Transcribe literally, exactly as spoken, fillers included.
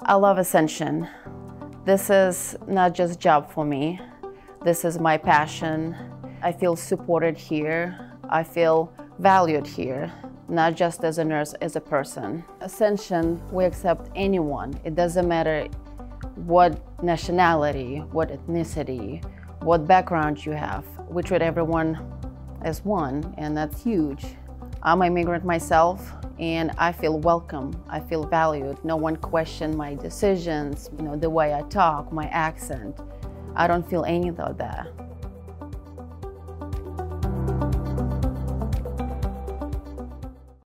I love Ascension. This is not just a job for me. This is my passion. I feel supported here. I feel valued here, not just as a nurse, as a person. Ascension, we accept anyone. It doesn't matter what nationality, what ethnicity, what background you have. We treat everyone as one, and that's huge. I'm an immigrant myself, and I feel welcome. I feel valued. No one questions my decisions, you know, the way I talk, my accent. I don't feel any of that.